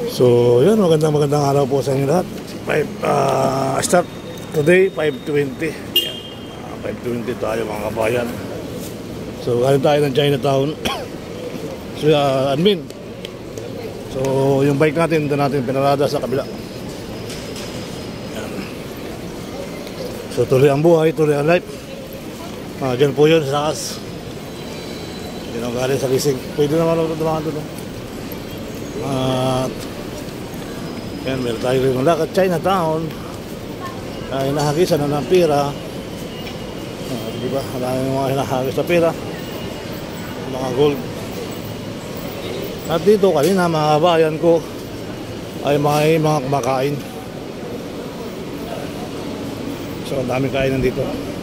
So, yun, magandang araw po sa inyo lahat. Start today, 5:20. 5:20 tayo mga kabayan. So, galing tayo ng Chinatown. So, admin. So, yung bike natin, doon natin pinarada sa kabila. Yan. So, tuloy ang buhay, tuloy ang life. Diyan po yun sa taas. Diyan ang galing sa Lising. Pwede naman ako dumaan doon. At yan, meron tayo rin ng lakad Chinatown. Hinahagisan na ng pira. Diba? Maraming mga hinahagis na pira, mga gold. At dito kanina mga kabayan ko ay mga kumakain. So ang daming kainan dito.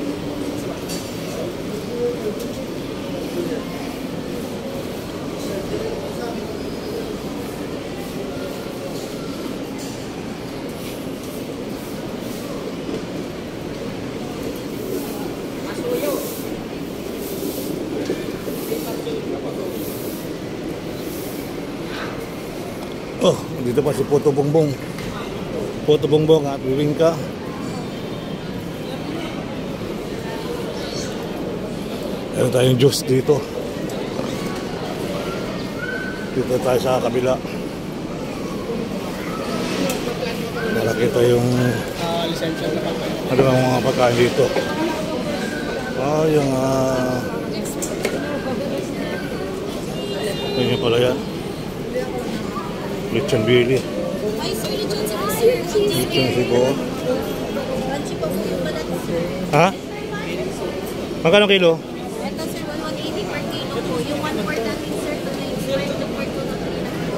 Oh, dito pa si Poto Bongbong. Poto Bongbong at Wiwingka. Meron tayong juice dito. Dito tayo sa kabila. Nakakita yung ano bang mga pagkain dito. Yung yun pala yan. Lechon Billy. Lechon Sibo. Ha? Magkano kilo? Ito sir, 180 per kilo po. Yung 1/4 natin sir, ito na yung spread to per kilo na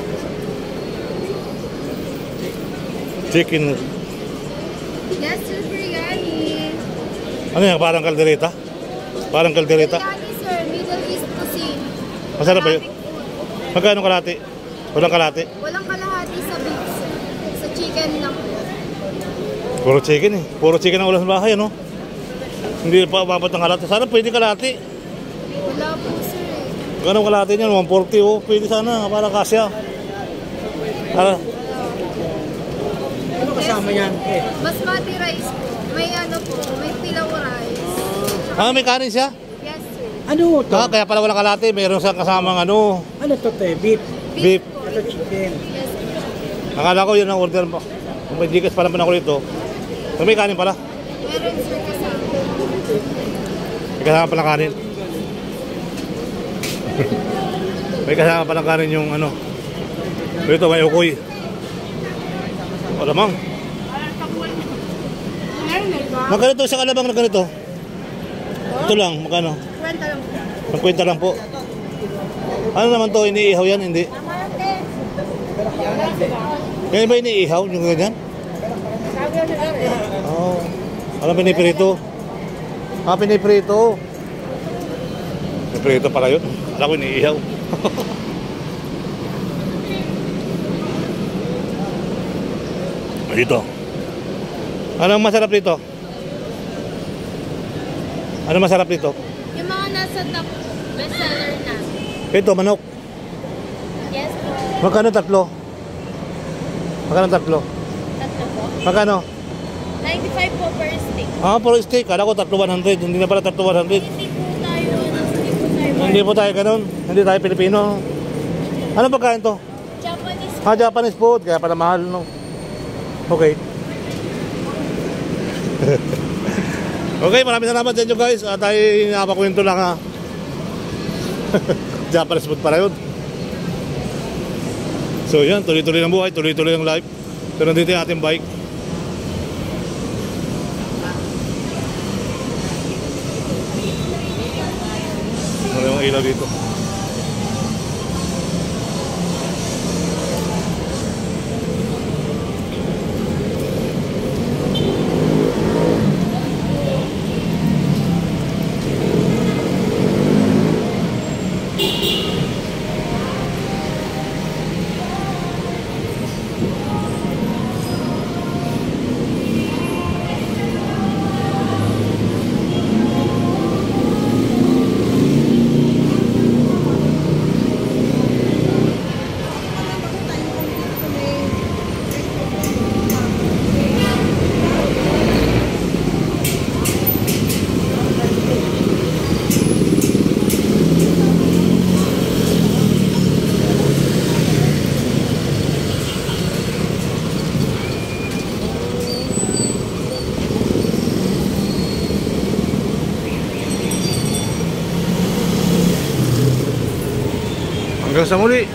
Chicken. Yes sir, biryani. Ano yan? Parang kaldereta? Parang kaldereta? Biryani sir, Middle East cuisine. Masarap ba yun? Magkano kalahati? Walang kalahati? Walang kalahati sa beef sir. Sa chicken lang po. Puro chicken eh. Puro chicken ang ulam sa bahay, ano? Hindi pa umabot ng kalahati. Sana pwede kalahati. Wala po sir. Ganong kalahati niyan? 140 oh. Pwede sana. Para kasya. Para. Ano kasama yan? Basmati rice po. May ano po, may pilaw rice. May kanin siya? Yes sir. Ano to? Kaya pala walang kalahati. Mayroon siyang kasamang ano. Ano to te? Beef? Beef. Po. Ano chicken? Yes sir. Akala ko yun ang order mo. Kung may Gcash pa naman ako dito. May kanin pala. Meron sir kasama. May kasama pala kanin. May kasama pala kanin yung ano. Ito may ukoy. Wala mang. Magkano ito sa kalabang na ganito? Ito lang, magkano? 20 lang po. Ang kwenta lang po. Ano naman to? Iniihaw yan? Hindi. Ganyan ba iniihaw? Yung ganyan? Oh. Ano piniprito? Piniprito. Piniprito pala yun. Alam ko iniihaw. Dito. Anong masarap dito? Ano masarap dito? Yung mga nasa top bestseller na. Ito, manok. Yes po. Magkano tatlo? Magkano tatlo? Tatlo po. Magkano? 95 po per stick. Puro steak. Kala ko tatlo 100. Hindi na pala tatlo 100. Hindi po tayo. Hindi po tayo ganun. Hindi tayo Pilipino. Ano pagkain to? Japanese. Japanese food. Kaya pala mahal, no? Okay. Okay, maraming salamat sa inyo guys. Tayo napakwento lang ha. Japanese food para yun. So yan, tuloy-tuloy ang buhay, tuloy-tuloy ang life. So nandito yung ating bike. Ano yung ilaw dito? Hanggang sa muli.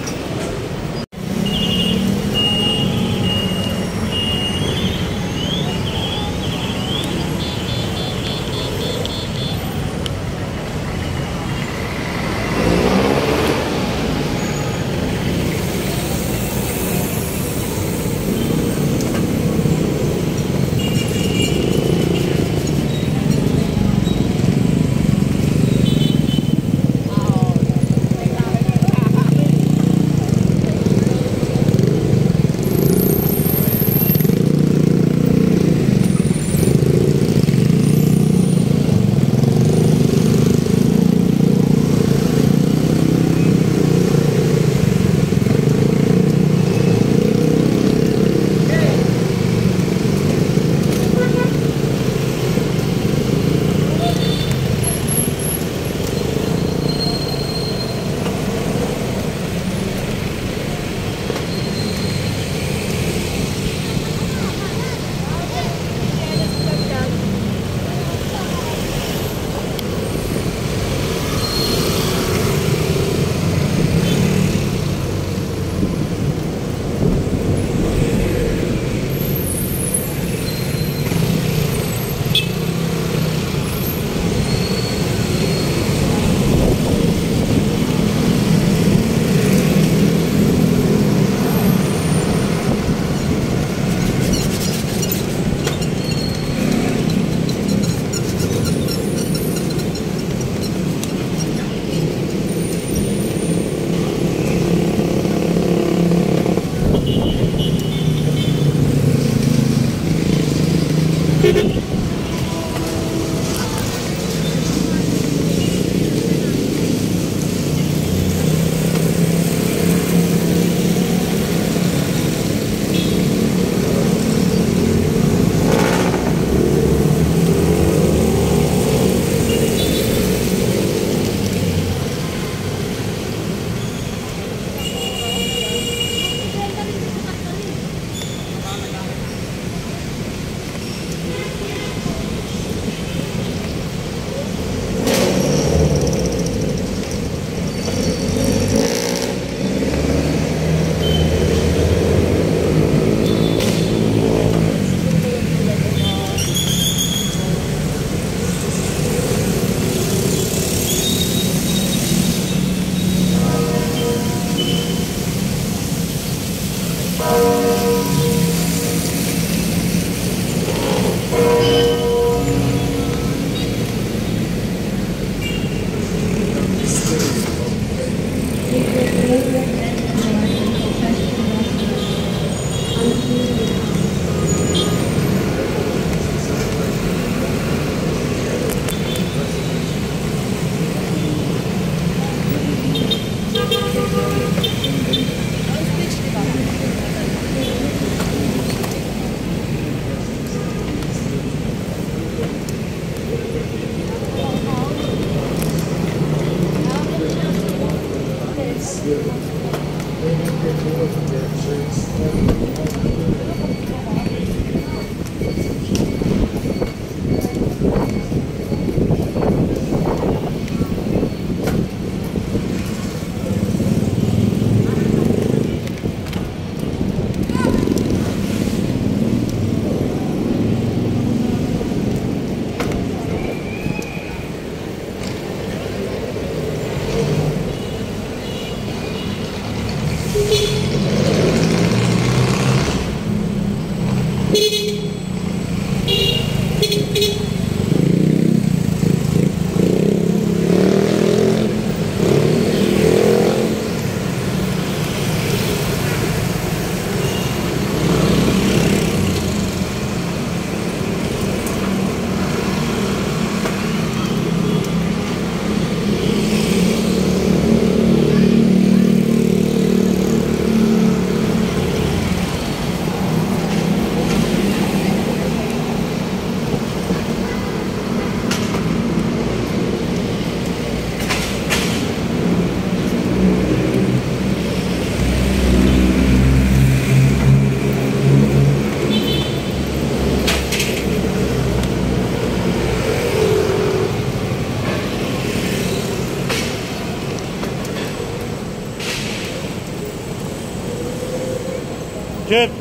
Chef!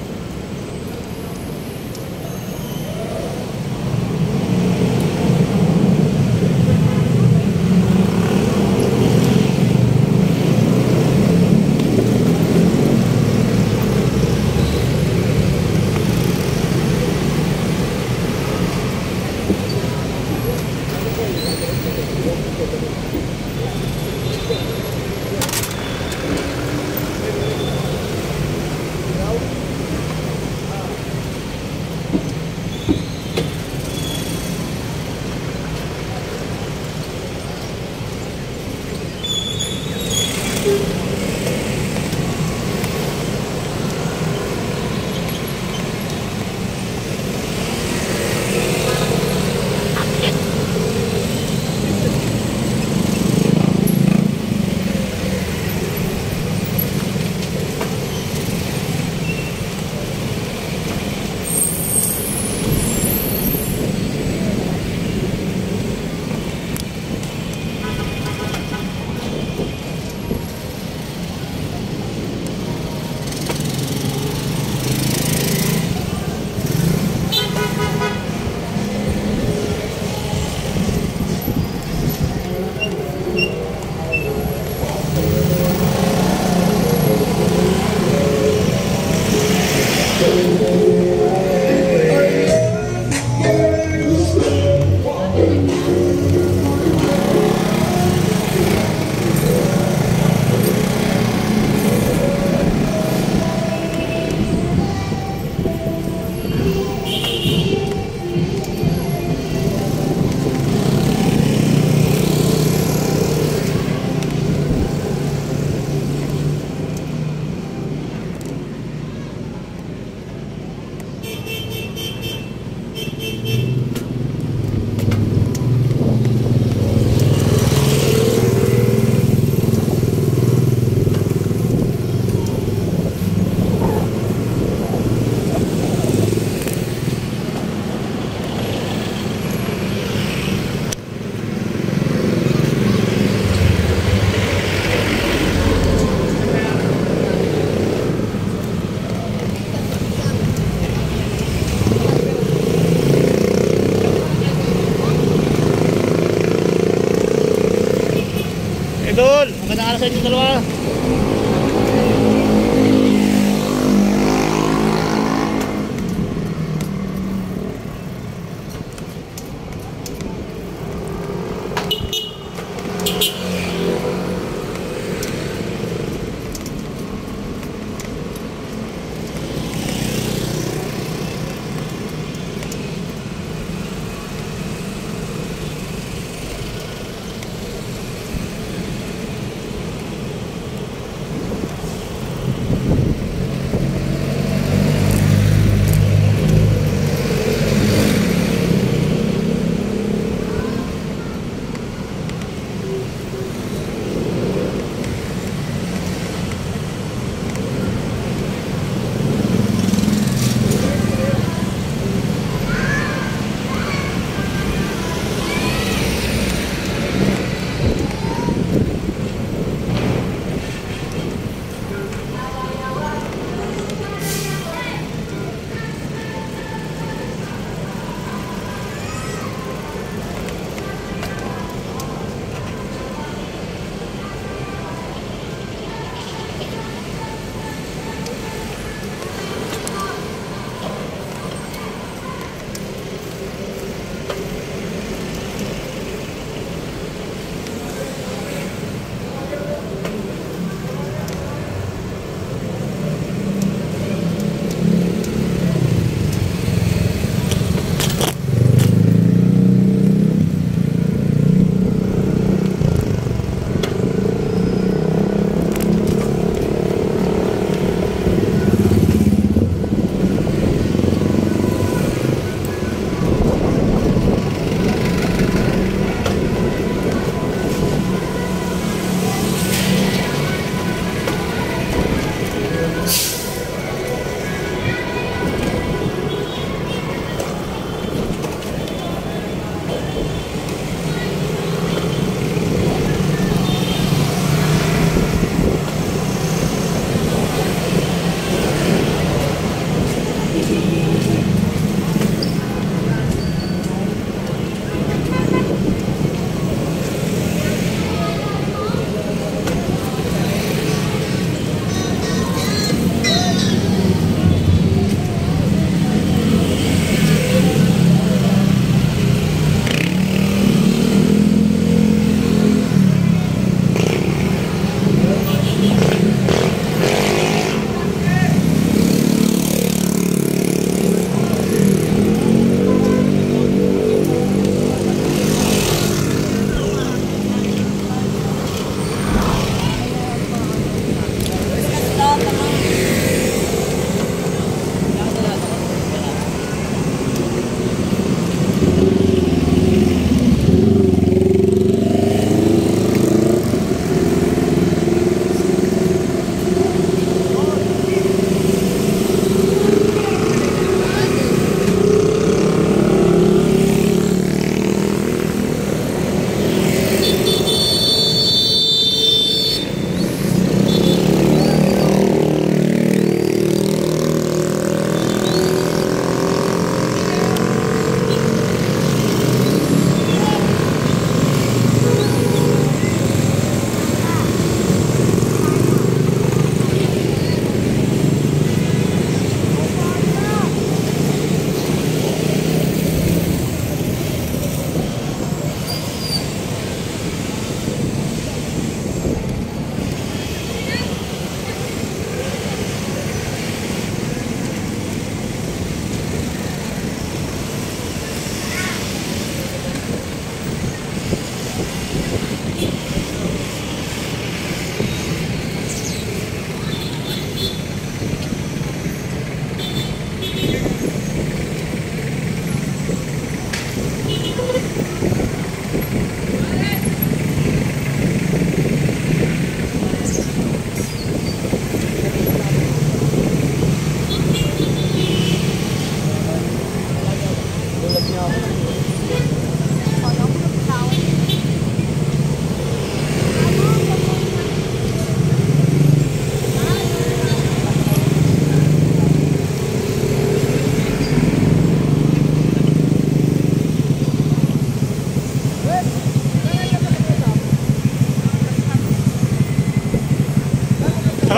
Idol, magandang araw sa inyo dalawa.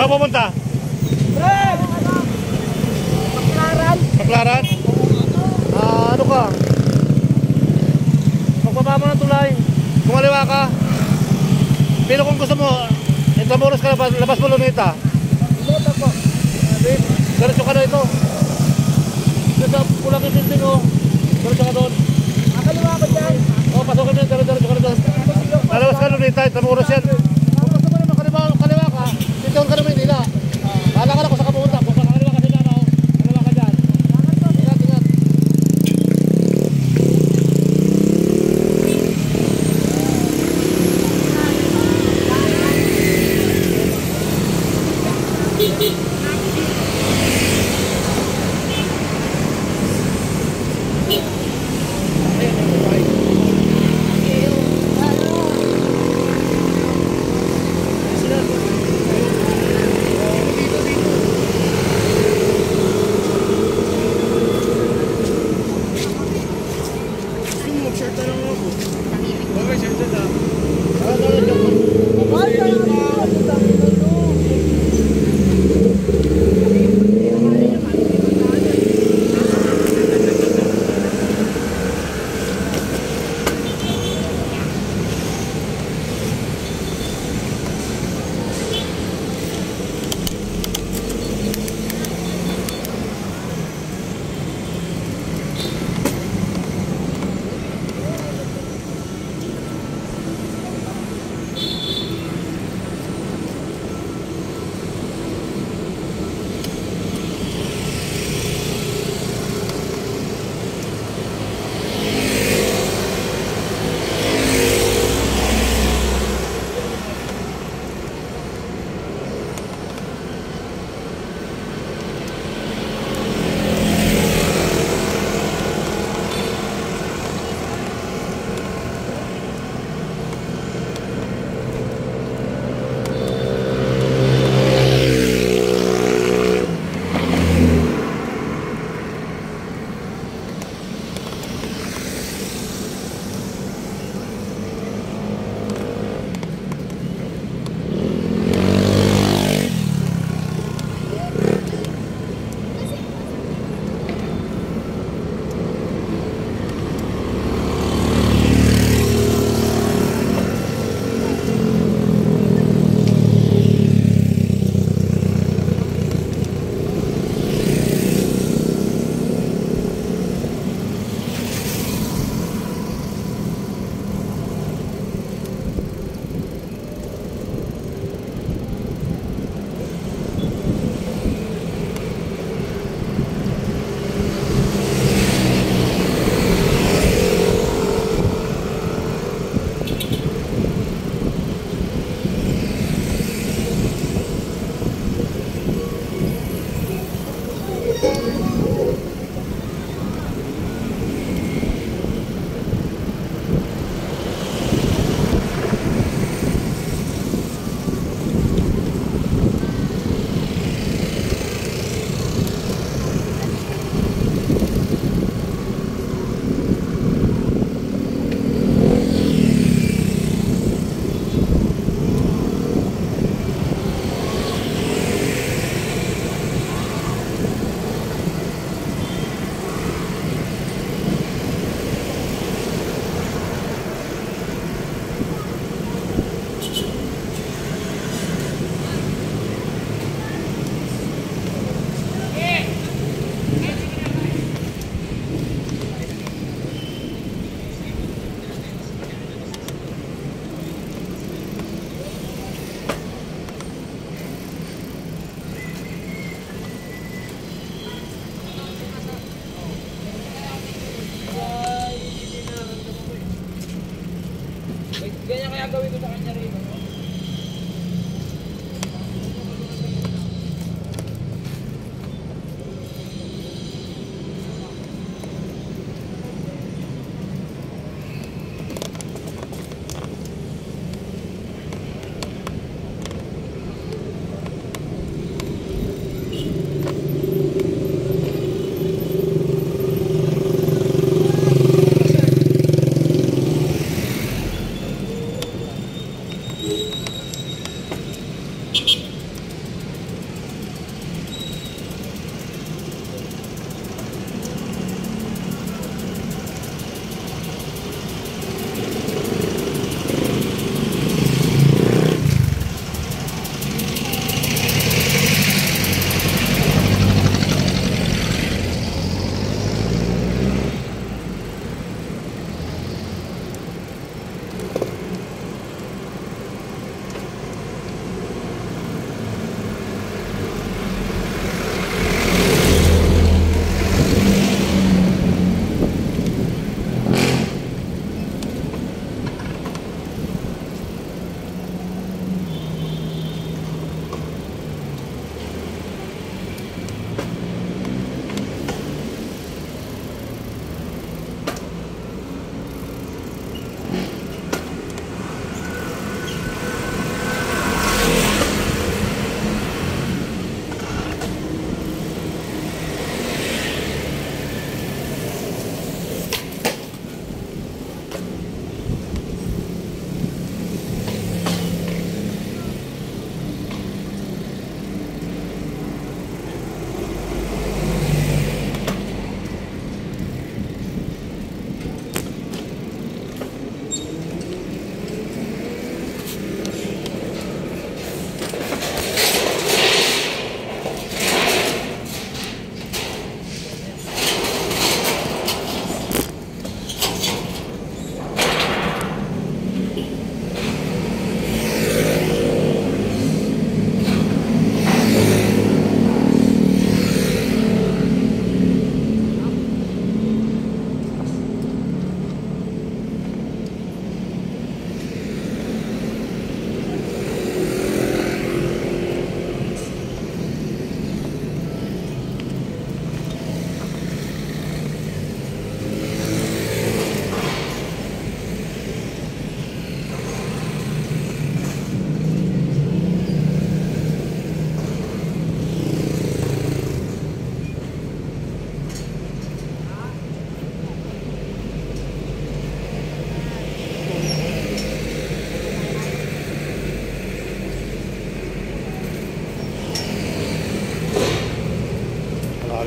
Saan pupunta? Baklaran? Ano ka? Magbaba mo ng tulay. Kung aliwa ka. Pero kung gusto mo, Intramuros ka, labas mo Luneta. Luneta po. Diretso ka na ito. Sa pulang itinting o. Diretso ka doon. Akaliwa ko dyan. O, pasukin mo yun. Diretso ka na doon. Lalabas ka Luneta, Intramuros yan. Kung gusto mo naman kaliwa ka, titawon ka naman nila. Kala ka na kung saan ka pumunta. Kung saan kaliwa ka nila, kaliwa ka dyan. Ingat, ingat.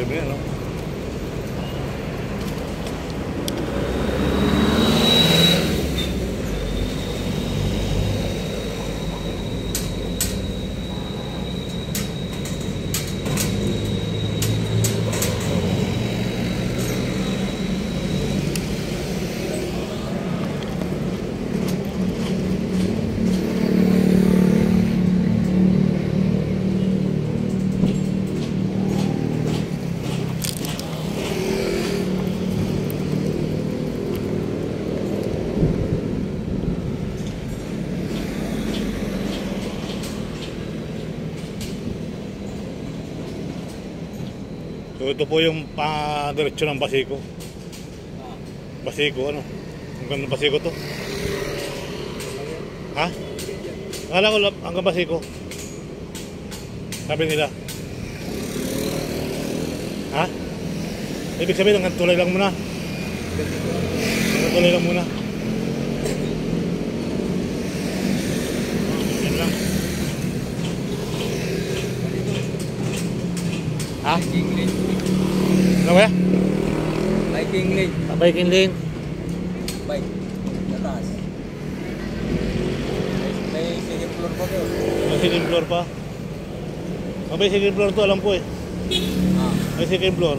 Lalim yan, no? So ito po yung pa-diretso ng Basico. Basico, ano? Hanggang Basico to. Ha? Akala ko hanggang Basico. Sabi nila. Ha? Ibig sabihin hanggang tulay lang muna. Hanggang tulay lang muna. Yan lang. Ha? Ano kaya? Biking lane. Biking lane. Bike. Tatas. May second floor pa to. May second floor pa. May second floor to, alam ko eh. May second floor.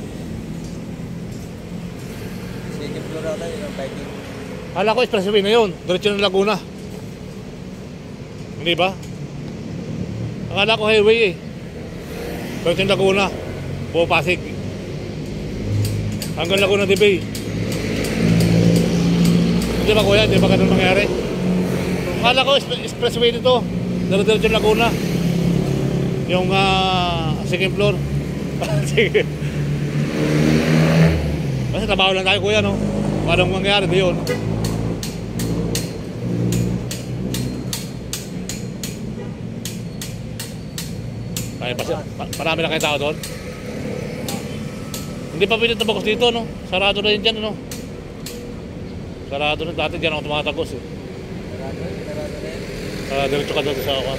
Second floor ata yung biking. Hala ko expressway na yun. Diretso ng Laguna. Hindi ba? Akala ko highway eh. Diretso ng Laguna. Buo Pasig. Hanggang Laguna de Bay. Hindi ba kuya? Hindi ba ganun mangyari? Akala ko expressway dito. Diretso ng Laguna. Yung second floor. Sige. Kasi trabaho lang tayo kuya, no? Paano mangyari na yun? Ay, marami na kayo tao doon. Hindi pa pwede tabakos dito, no? Sarado na yun dyan, no? Sarado na. Dati dyan ako tumatagos, eh. Diretso ka doon sa ako.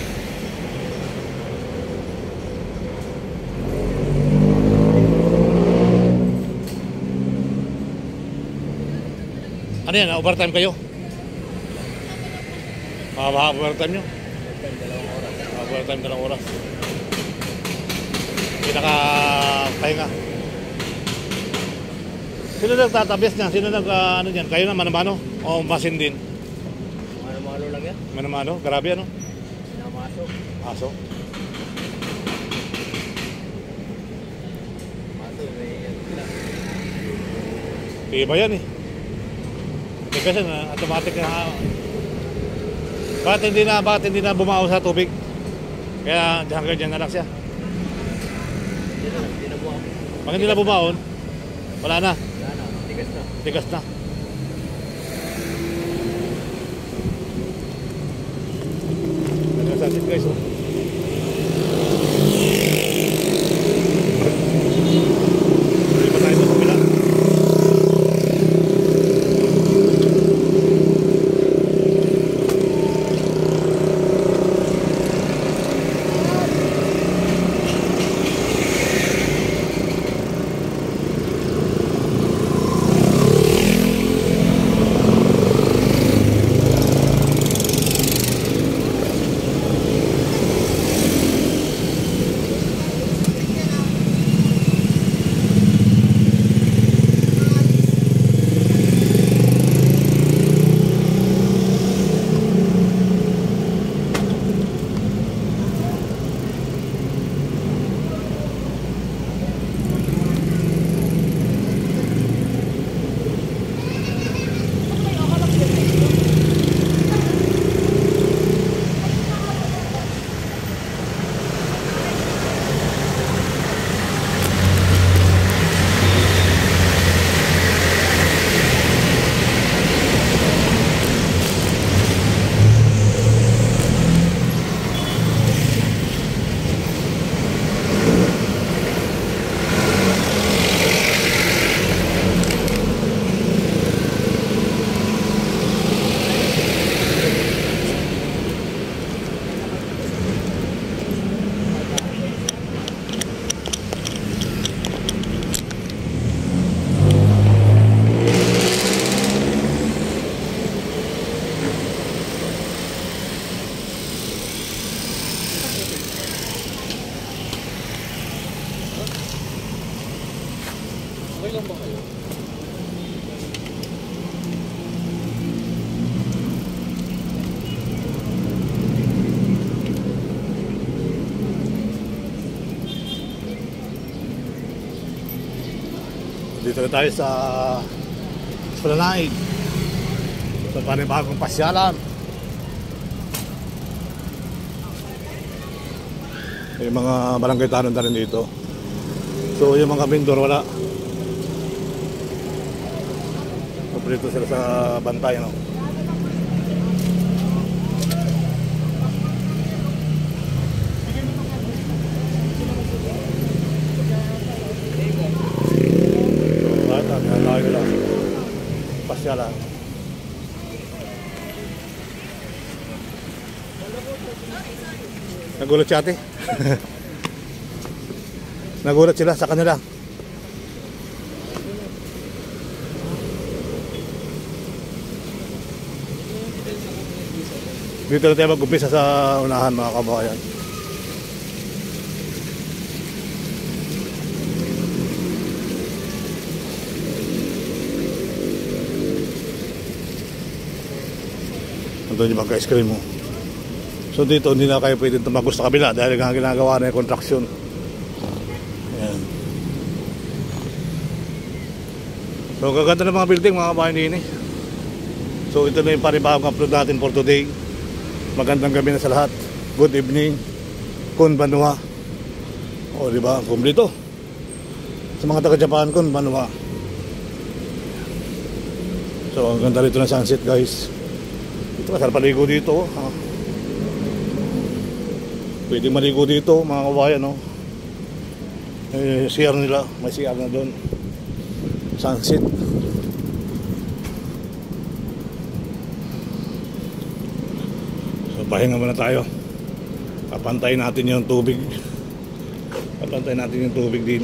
Ano yan? Overtime kayo? Overtime nyo? Overtime 2 oras. Pinaka-pahinga. Sino nagtatabis niyan? Sino ano dyan? Kayo na, mano-mano? O masin din? Mano-mano lang yan. Mano-mano? Grabe ano? Namasok. Aso? Maso, may yan sila. Iba yan eh. Kasi automatic na. Bakit hindi na bumaon sa tubig? Kaya hanggang dyan na lang siya. Hindi na buwan. Pag hindi na bumaon, wala na. Wala na, tigas na. Tigas na. Nagkasasit guys, oh. Hindi pa tayo sa kabila. lang ba kayo? Dito na tayo sa Esplanade. Sa panibagong pasyalan. May mga barangay tanong na rin dito. So yung mga vendor wala. Kompleto sila sa bantay, no? So lang. Pasyalan. Nagulat si ate. Nagulat sila sa kanila. Dito na tayo mag-umpisa sa unahan, mga kabayan. Ito yung mga ice cream mo. So dito hindi na kayo pwedeng tumagos sa kabila dahil nga ginagawa na yung contraction. Ayan. So gaganda ng mga building, mga kabayan din eh. So ito na yung panibagong upload natin for today. Magandang gabi na sa lahat. Good evening. Konbanwa. O diba, kumplito. Sa mga taga-Japan, konbanwa. So ang ganda rito ng sunset, guys. Ito masarap paligo dito. Pwede maligo dito, mga kabayan, no? CR nila, may CR na doon. Sunset. So pahinga muna tayo. Papantayin natin yung tubig. Papantayin natin yung tubig din.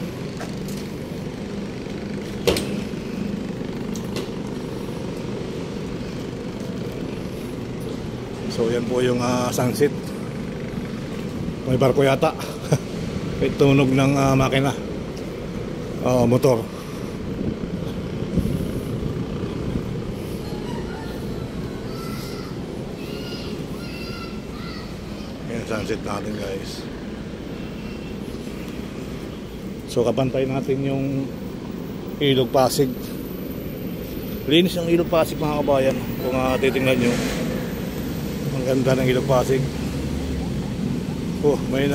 So yan po yung sunset. May barko yata. May tunog ng makina, motor. Yan sunset natin, guys. So kapantay natin yung Ilog Pasig. Linis ng Ilog Pasig, mga kabayan. Kung titingnan nyo, ang ganda ng Ilog Pasig. Oh, may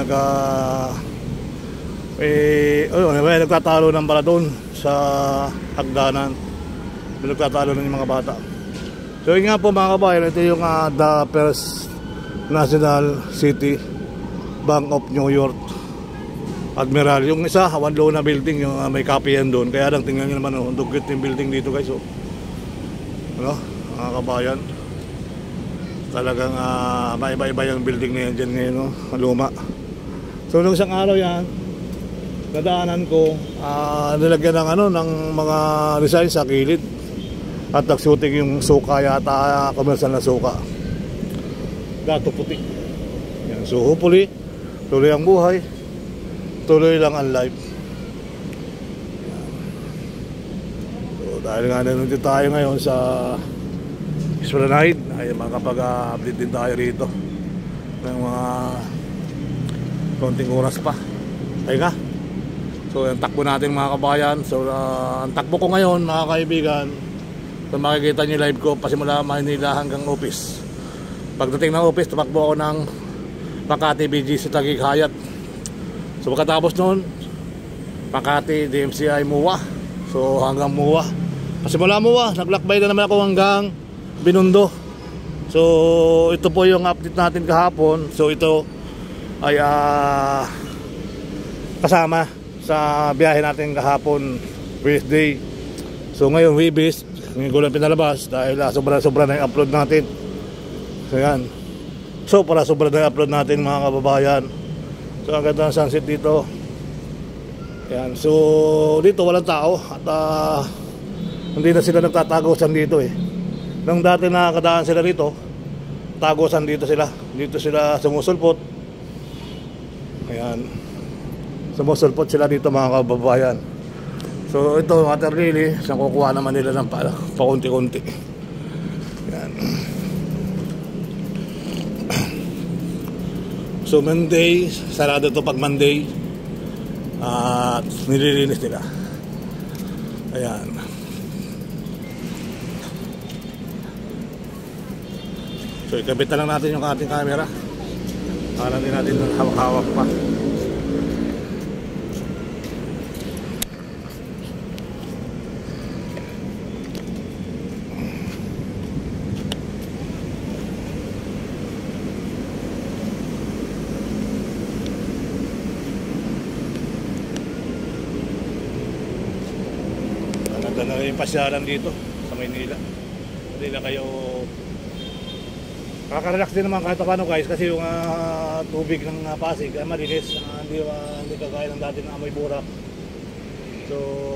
nagtatalo ng bala doon sa hagdanan. May nagtatalo ng mga bata. So yun nga po, mga kabayan, ito yung the First National City Bank of New York Admiral. Yung isa, one low na building, yung may copy yan doon. Kaya lang tingnan nyo naman, oh, dugit yung building dito, guys. So, ano, mga kabayan, talagang maiba-iba yung building na yan dyan ngayon, no? Luma. So nung isang araw yan, nadaanan ko, nilagyan ng ng mga design sa kilid at nag-shooting yung suka yata, commercial na suka. Dato puti yan. So hopefully tuloy ang buhay, tuloy lang ang life. So dahil nga nandito tayo ngayon sa Esplanade, ay makapag-update din tayo rito ng mga konting oras pa. Ay nga. So ang takbo natin, mga kabayan. So ang takbo ko ngayon, mga kaibigan, kung makikita nyo live ko pasimula Manila hanggang office. Pagdating ng office, tumakbo ako ng Makati BGC Taguig Hayat. So pagkatapos nun, Makati DMCI MUA. So hanggang MUA. Pasimula MUA, naglakbay na naman ako hanggang Binondo. So ito po yung update natin kahapon. So ito ay kasama sa biyahe natin kahapon, Wednesday. So ngayon Webis, ngayon ko lang pinalabas dahil sobra-sobra na yung upload natin. So yan, sobra na yung upload natin, mga kababayan. So ang ganda ng sunset dito. Yan. So dito walang tao at hindi na sila nagtatagosan dito eh. Nung dati nakakadaan sila rito, tagosan dito sila. Dito sila sumusulpot. Ayan. Sumusulpot sila dito, mga kababayan. So ito, water lily, saan kukuha naman nila ng pakunti-kunti. Yan. So Monday, sarado to pag Monday. At nililinis nila. Ayan. So ikabit na lang natin yung ating camera. Para hindi natin hawak-hawak pa. Ganda na rin yung pasyalan dito sa Maynila. Hindi na kayo nakaka-relax din naman kahit paano guys, kasi yung tubig ng Pasig ay malinis, hindi kagaya ng dati na amoy burak. So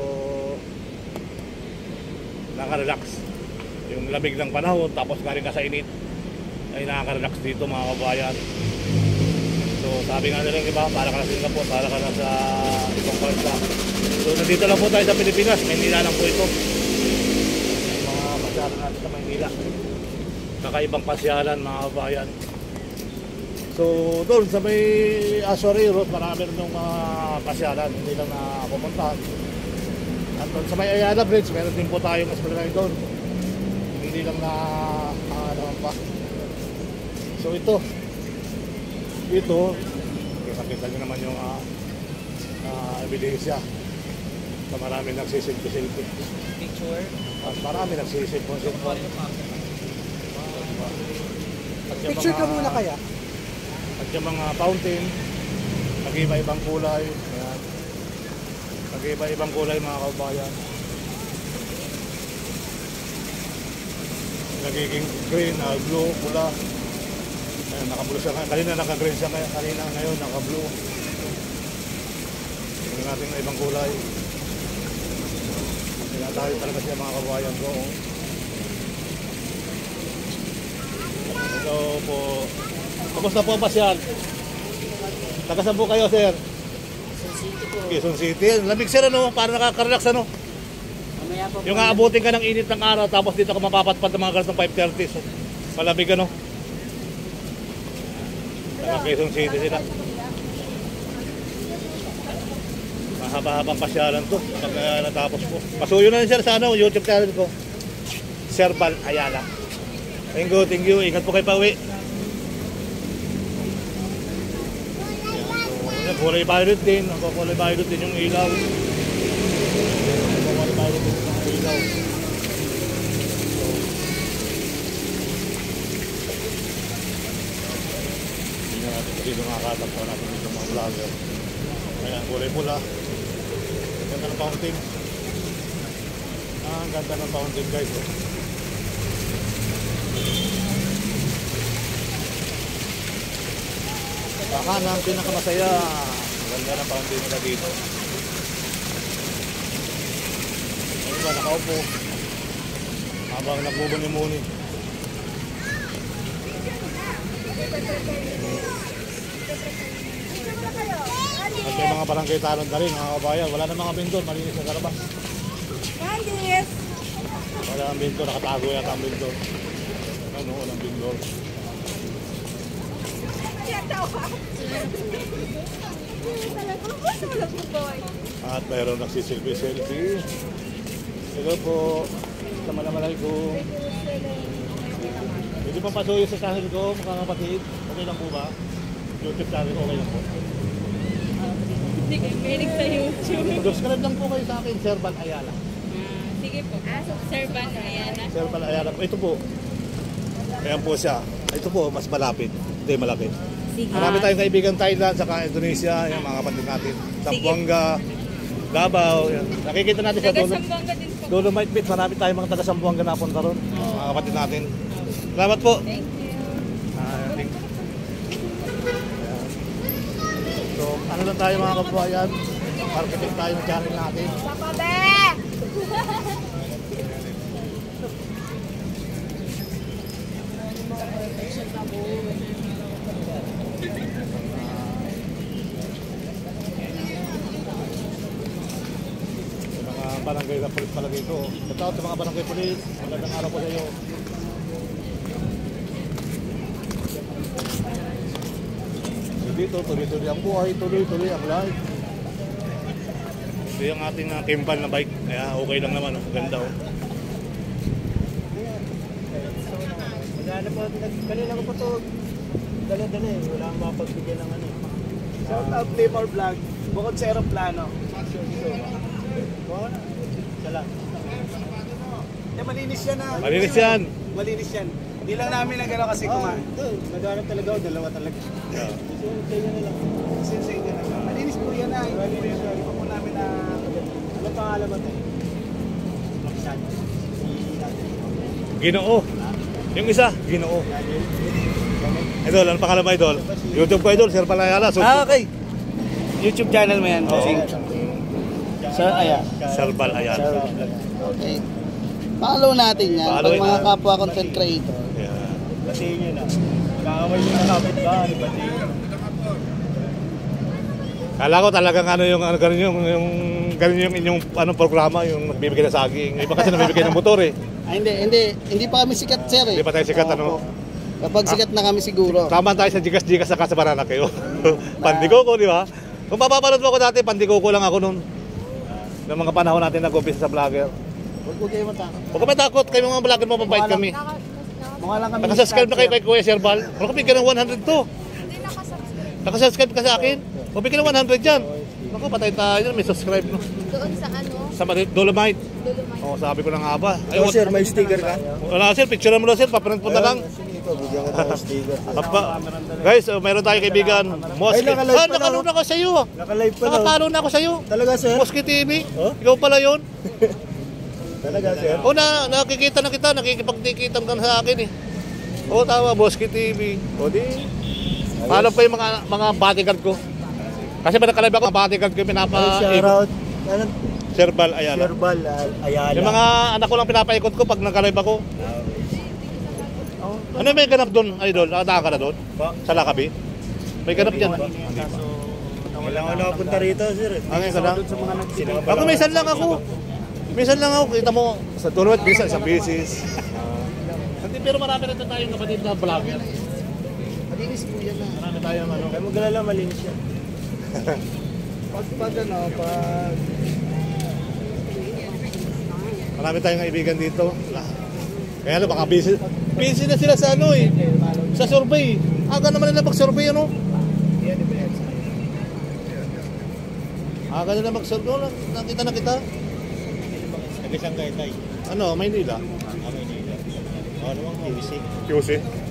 nakaka-relax yung lamig ng panahon, tapos galing ka sa init ay nakaka-relax dito mga kabayan. So sabi nga nila iba, para ka na Singapore, para ka na sa ibang bansa. So nandito lang po tayo sa Pilipinas, Maynila lang po ito, mga pasyalan natin sa Maynila. Kakaibang pasyalan mga kabayan. So doon sa may Azuarero Road, marami rin yung mga pasyalan, hindi lang na pumuntahan. At doon sa may Ayala Bridge, meron din po tayong eskwelahan doon, hindi lang na naman pa. So ito kita nyo naman yung ebidensya sa marami nagsisilpi-silpi. Picture. At marami nagsisilpi-silpi. Picture ka muna kaya? At yung mga fountain, nag-iba-ibang kulay. Ayan. Nag-iba-ibang kulay mga kabayan. Nagiging green, blue, pula. Ayan, naka-blue siya. Kanina naka-green siya, kanina ngayon naka-blue. Tingnan natin na ibang kulay. Tinatayo talaga siya mga kabayan ko. Hello po. Kamusta po ang pasyal? Taga saan po kayo, sir? Quezon City po. Quezon City. Lamig sir, ano? Para nakaka-relax, ano? Mamaya po. Yung aabutin ka ng init ng araw, tapos dito ka mapapatpat ng mga ganitong 5:30. So, malamig, ano? Taga Quezon City sila. Mahaba-habang pasyalan to pag natapos po. Pasuyo na rin sir sa YouTube channel ko, Serbal Ayala. Thank you. Ingat po kayo pauwi. Yan, kulay violet din. Kulay violet din yung ilaw. Kulay violet din yung ilaw. Hindi natin dito makakatagpo natin dito mga vlogger. Ayan, kulay pula. Ganda ng fountain. Ang ganda ng fountain guys. Baka na ang pinakamasaya, ganda ng fountain nila dito. Ano ba, nakaupo habang nagbubuni-muni. At may mga barangay talon na rin mga kabayan. Wala na mga bindol, malinis na karabas. Candice! Wala ang bindol, nakatago yata ang bindol. Ano, walang bindol. At mayroon nagsisilbi-selfie. Hello po. Assalamualaikum. Hindi pa pasuyo sa channel ko, mga kapatid. Okay lang po ba? YouTube channel, okay lang po. Hindi kayo mahilig sa YouTube. Subscribe lang po kayo sa akin, Serbal Ayala. Sige po. Serban, ayan na. Serbal Ayala. Ito po. Ayan po siya. Ito po, mas malapit. Hindi malaki. Sige. Marami tayong kaibigan Thailand, saka Indonesia, yung mga kapatid natin. Zamboanga, Davao. Yan. Nakikita natin sa dulo. Taga-Sambuanga din po. Dolomite Beach, marami tayong mga taga-Zamboanga na punta ron. Mga kapatid natin. Salamat po. Thank you. Ayan. So, ano lang tayo mga kabayan, marketing tayo ng channel natin. Papabe! Mga barangay na polis pala dito. Shout out sa mga barangay polis. Magandang araw po sa iyo. Dito, tuloy-tuloy ang buhay, tuloy-tuloy ang life. Ito yung ating Kimball na bike. Kaya okay lang naman. Ganda oh. Magana po, kanina ko pa ito dala-dala eh. Wala akong mapagbigyan ng ano. Shout out Limor Vlog. Bukod sa aeroplano. Isa lang. Malinis yan ah. Malinis yan. Malinis yan. Hindi lang namin nagano kasi kumain. Naghanap talaga ako, dalawa talaga. Yeah. Kaya na lang. Sensei ka na. Malinis po yan ah. Hindi po namin na... Ano pangalan mo tayo? Maksan. Ginoo. Yung isa, Ginoo. Idol, ano pangalan mo, Idol? YouTube ko, Idol, Sir Palayala. Okay. YouTube channel mo yan. Sir Aya. Sir Palayala. Okay. Follow natin yan. Follow Pag mga na. kapwa content creator. Yeah. Batiin nyo na. Kakaway nyo na kapit ba? Batiin nyo. Kala ko talagang ano yung ganun yung inyong anong programa, yung nagbibigay ng saging. Iba kasi nagbibigay ng motor eh. Hindi pa kami sikat, sir eh. Hindi pa tayo sikat, ano? Kapag sikat na kami siguro. Tama tayo sa Jigas sa Casa Barana kayo. Pandikoko, di ba? Kung papapanood mo ako dati, pandikoko lang ako noon. Noong mga panahon natin nag-umpisa sa vlogger. Huwag kayo matakot. Huwag ka matakot, kayo mga vlogger mo, mabait kami. Mukha lang kami. Nakasubscribe na kayo kay Kuya Serbal. Huwag ka bigyan ng 100 to. Hindi nakasubscribe. Nakasubscribe ka sa akin. Huwag bigyan ng 100 dyan. Naku, patay tayo, may subscribe no. Doon sa ano? Sa Dolomite. Dolomite. Oo, sabi ko lang nga ba. Oh, sir, may sticker ka? Wala sir, picture mo na sir, paprint po na lang. Sige po, bigyan ko ng sticker. Guys, mayroon tayo kaibigan. Moski. Ay, nakalive pa na, nakaload ako sa iyo. Nakalive pa na. Nakapalo na ako sa iyo. Talaga, sir? Moski TV. Oh? Ikaw pala yun. Talaga, sir? O nakikita na kita, nakikipagtikitan ka na sa akin eh. O tama, Moski TV. O di. Paano pa yung mga bodyguard ko? Kasi ba nakalive ako, mga bodyguard ko pinapa... Shoutout. Ano? Serbal Ayala. Serbal Ayala. Yung mga anak ko lang pinapaikot ko pag nagka-live ako. Ano may ganap doon, Idol? Nakataka ka na doon? Sa Lakabi? May ganap dyan. Wala ako nakapunta rito, sir. Ang ka lang? Sa mga nagsinabal. Ako minsan lang ako. Minsan lang ako. Kita mo, sa tulad, minsan sa business. Pero marami na tayong kapatid na vlogger. Malinis po yan ah. Marami tayong ano. Kaya mag-alala, malinis yan. Pag ano, pag... Marami tayong kaibigan dito. Kaya ano, baka busy. Busy na sila sa ano eh. Sa survey. Aga naman nila mag-survey ano. Aga nila mag-survey. Oh, nakita na kita. Nag-isang kayo tayo. Ano, Maynila? Maynila. Ano ang QC? QC?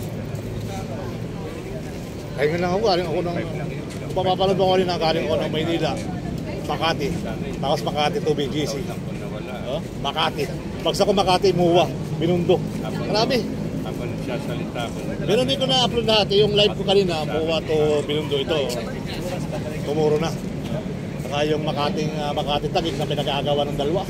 Kaya lang ako, galing ako ng... Kung papapalad mo ko rin na galing ako ng Maynila. Makati. Tapos Makati to BGC. Makati. Bagsa ko Makati, Muwa, Binundo. Marami. Ako nagsasalita ako. Pero hindi ko na-upload natin yung live ko kanina, Muwa to Binundo ito. Tumuro na. Saka yung Makati Tagig na pinag-aagawa ng dalawa.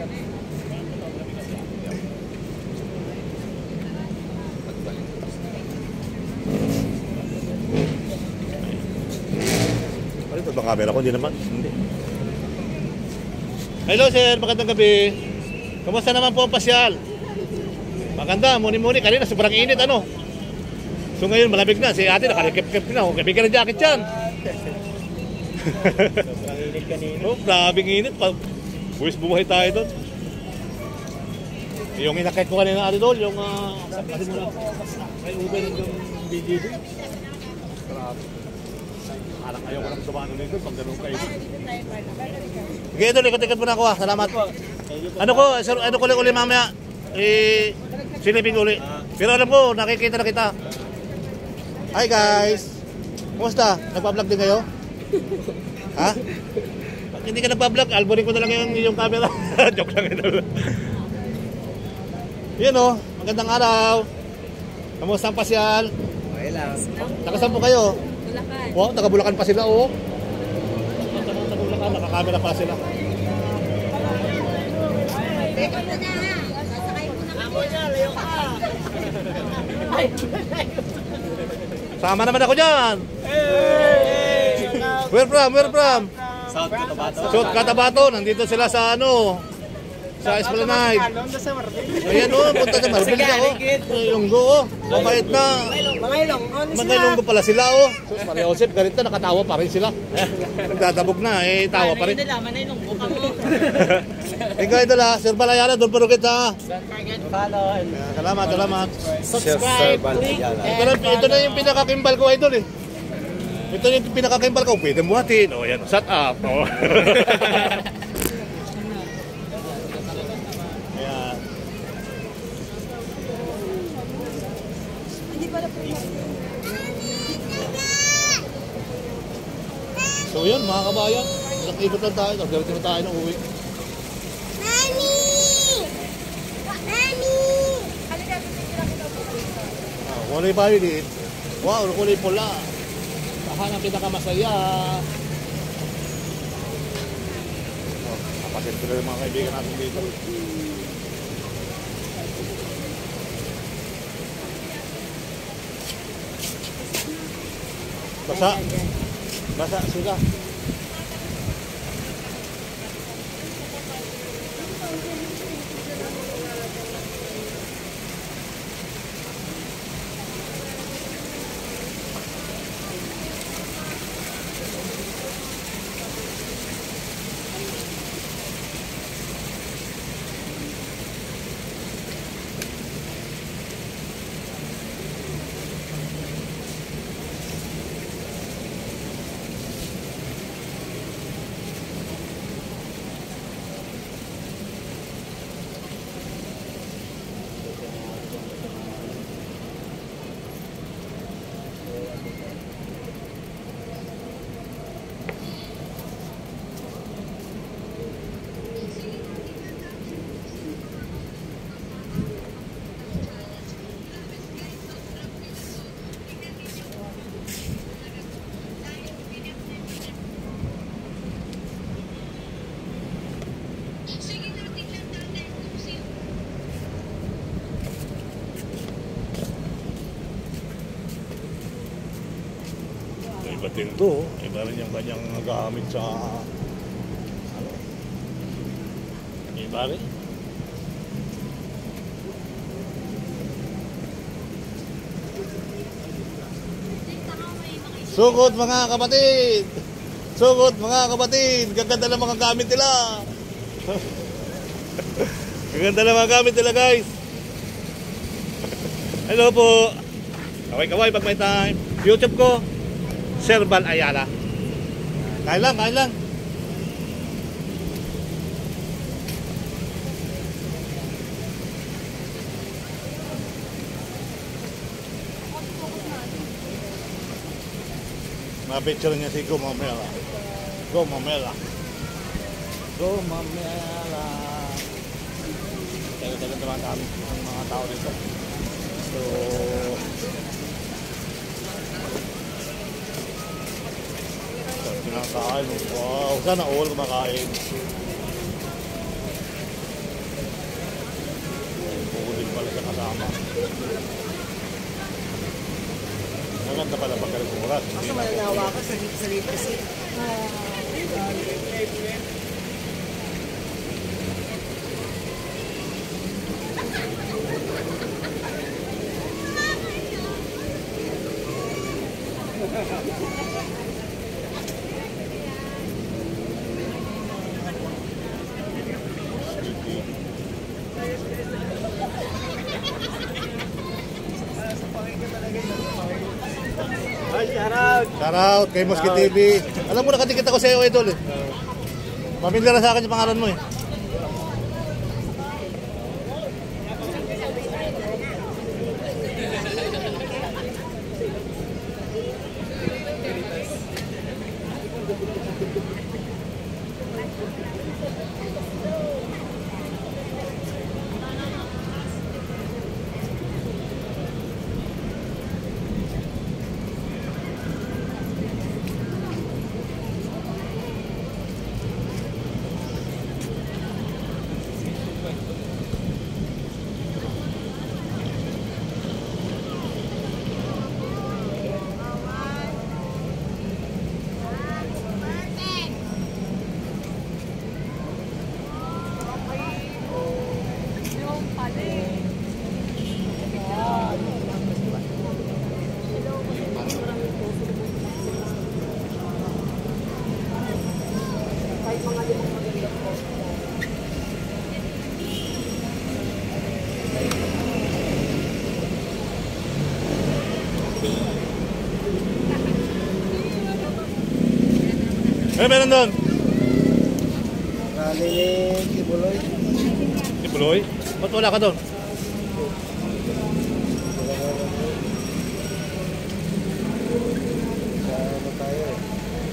Ano ito bang camera ko? Hindi naman. Hindi. Hello sir, magandang gabi. Kumusta naman po ang pasyal? Maganda, muni-muni. Kanina sobrang init ano. So ngayon malamig na. Si ate nakarikip-kip na. Huwag kabigyan ng jacket yan. Sobrang init kanina. Oh, grabing init. Buwis buhay tayo doon. Yung inakit ko kanina ate doon, yung kasi muna may Uber yung BGD. Grabe. Parang ayaw ko lang sumano nito pag ganun kayo. Okay, ito, likot-likot muna ako Salamat. Ano ko uli mamaya? Silipin uli. Pero alam ko, nakikita na kita. Hi guys! Kumusta? Nagpa-vlog din kayo? Ha? Pag hindi ka nagpa-vlog, alborin ko na lang yung camera. Joke lang ito. Yun o, magandang araw. Kamusta ang pasyal? Okay lang. Nakasan po kayo? Bulacan. Wow, taga-Bulacan pa sila oh. Taga-Bulacan, nakakamera pa sila. Teka mo na ha. Sasakay mo na kami. Sama naman ako dyan. Where from? South Cotabato. South Cotabato. Nandito sila sa ano. Sa Esplanade. Doon sa Martin. Ayan o, punta sa Marbil ako. Ilonggo o. Mabait na. Mga ilong. Mga Ilonggo pala sila o. So, Maria Josep, ganito, nakatawa pa rin sila. Nagdadabog na, tawa pa rin. Ikaw ito la, Sir Balayala, doon parukit ha. Follow. Salamat. Subscribe. Ito na yung pinakakimbal ko, idol eh. Ito na yung pinakakimbal ko. Pwede buhatin. O yan, shut up. O. Ayan. So yun, mga kabayan. Nakikot lang tayo. Nagdating na tayo ng uwi. Kulay violet. Wow, kulay pula. Tahan ang pinakamasaya. Kapatid ko na yung mga kaibigan natin dito. Basa sila. Iba din to, iba rin yung kanyang gamit sa ano, iba rin. Sugot mga kapatid! Sugot mga kapatid! Gaganda ng mga gamit nila! Gaganda ng mga gamit nila guys! Hello po! Kaway-kaway pag may time. YouTube ko, Sir Bal Ayala. Kain lang. Mapicture niya si Gomamela. Tayo-tayo naman kami ang mga tao dito. So, kinakain. Wow, sana all kumakain. Bukudin pala siya kasama. Maganda pala pagkalit ng oras. Kasi malalawa ka sa libre seat. Shout out kay Mosque TV. Alam mo, nakadikit ako sa iyo, idol eh. Pamilyar na sa akin yung pangalan mo eh. Meron doon? Kali ni Kibuloy. Di Puloy? Ba't wala ka doon? Sa ano tayo eh.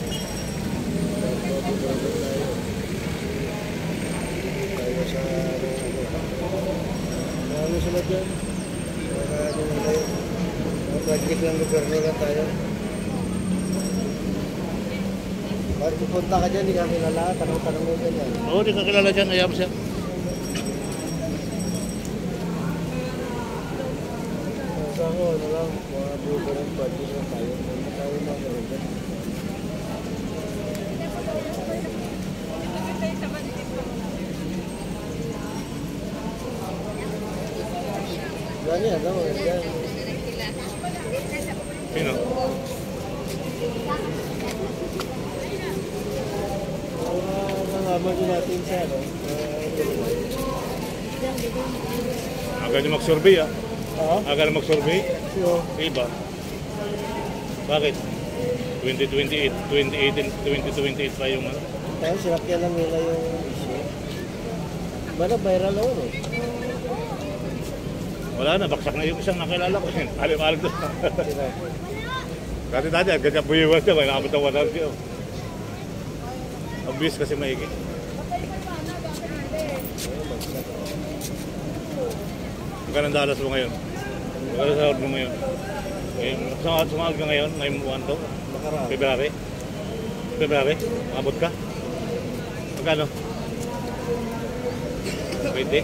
Tayo sa ano sila dyan? Ano na tayo? Project ng gobyerno lang tayo. Bakit pupunta ka dyan, hindi ka kilala, tanong-tanong mo dyan. Oo, di ka kilala dyan. Ayaw siya. Sa ako, ano lang, mga buko ng project lang tayo. Hindi tayo mga dyan. Yan yan, ano, yan. Sino? Nangaman din natin siya, no? Agad yung mag-survey ah. Ha? Agad na mag-survey. So, Iba. Bakit? 2028, 2018, 2028 pa yung ano. tayo sinakyan lang nila yung issue. Bala, viral ako, no? Wala na, baksak na yung isang nakilala ko. Alim-alim doon. Sila. Dati, agad niya buyiwan siya. May nakapit ang 100 siya. Ang bis kasi maigi. Magkano dalas mo ngayon? Magkano sahod mo ngayon? Sumahod ka ngayon? Ngayong buwan to? Nakaraan. February? February? Abot ka? Magkano? 20?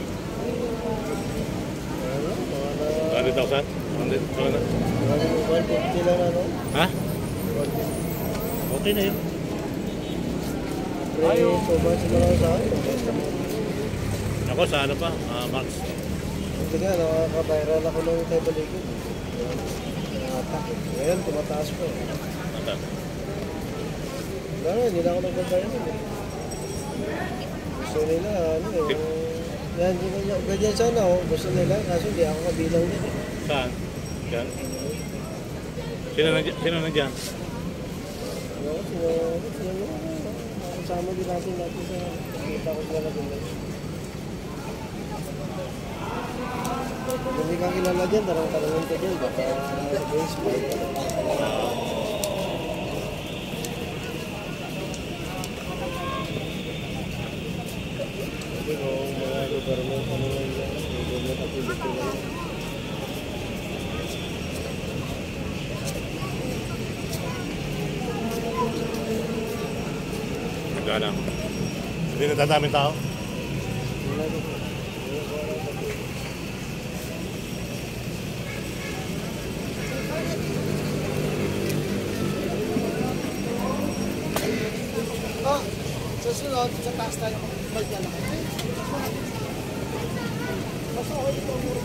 Ano? 100,000? 100,000? Ano? 150 lang, ano? Ha? Okay na yun. Ayaw. Sobrang siguro sa akin. Ako sa ano pa? March. Hindi nga, nakaka-viral ako ng tayo balikod. Ngayon, tumataas ko. Wala, hindi na ako nagbabayan. Gusto nila, ano eh. Ganyan sana ako. Gusto nila, kaso hindi ako kabilang din. Saan? Diyan? Sino na dyan? Kasama din natin sa kita ko sila din. Kung hindi ka kilala dyan, tarang-tarangin ka dyan. Baka baseball. Hindi ko mga government ano lang yan. Government activity lang yan. Magkano? Hindi na dadaming tao? Wala ko. Oh, sa sunod, sa taas tayo magyan ako. Mas okay ito mo.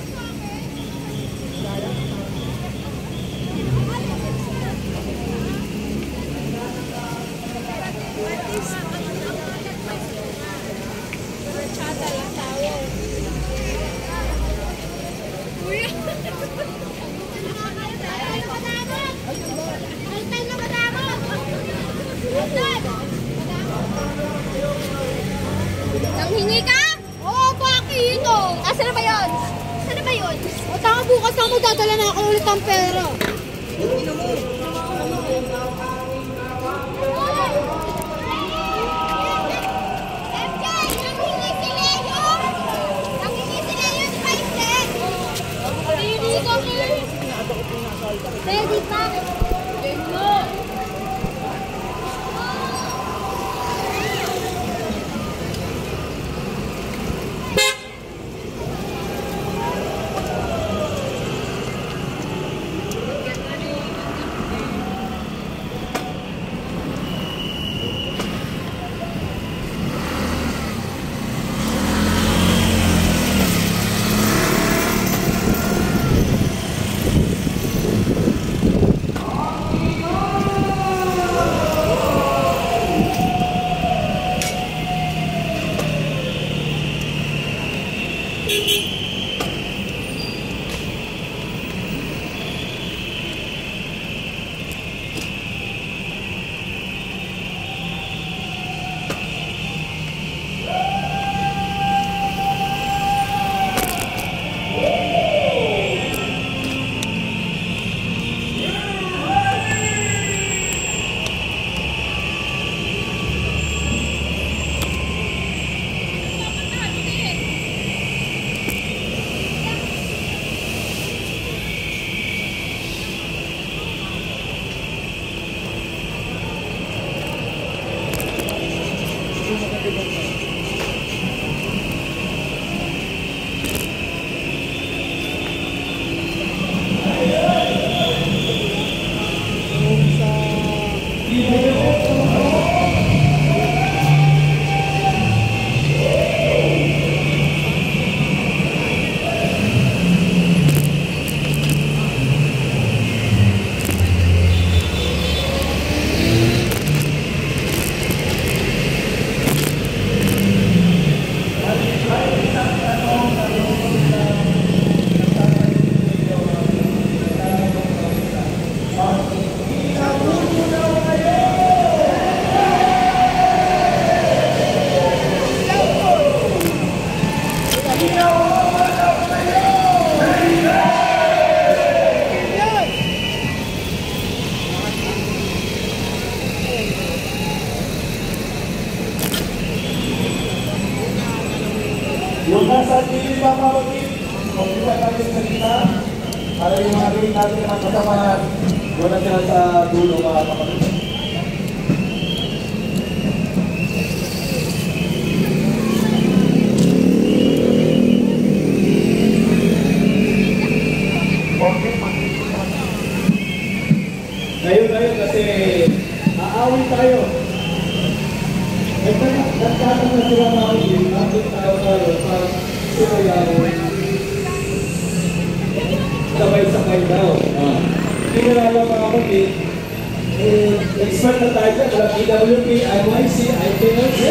Chata lang tayo. Nanghingi ka? Oo, bakit? Asa na ba yun? Saan na ba yun? O tanga, bukas ako magdadala na ako ulit ng pera. MJ, nanghingi si Leo! Nanghingi si Leo ni Paiste! Nanghingi kami! Ready pa? Ready mo! Yung nasa TV mga kapatid, magkita tayo sa kita, para yung mga rin natin ang kasamahan, wala sila sa dulo mga kapatid. Ngayon kasi aawin tayo. Nagkakang na sila maawin, bakit tayo para sila yawin. Sabay-sabay daw. Hindi na lang mga kapatid, expert na tayo dyan, walang EWP, IYC, IPNC.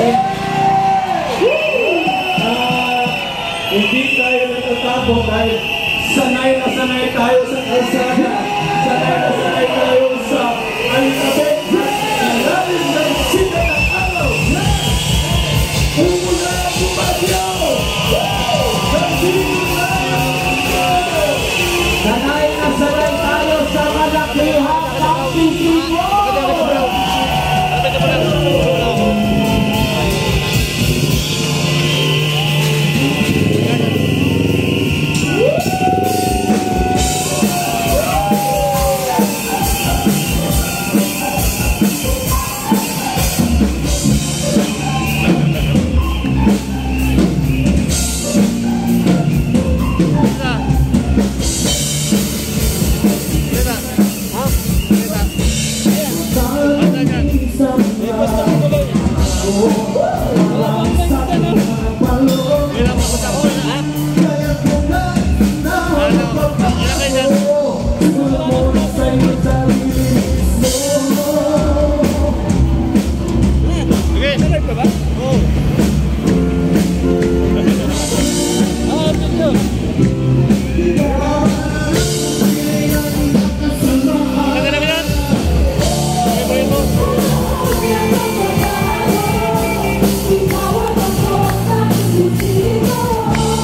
Hindi tayo natatabok dahil sanay na sanay tayo sa kalsada. Sanay na sanay tayo sa alipabet. Ilalim ng sita ng araw. Pumula ang bumagyaw. Sanay na sanay tayo sa malakihan ng Pilipino. Oh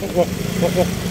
Wak, wak, wak.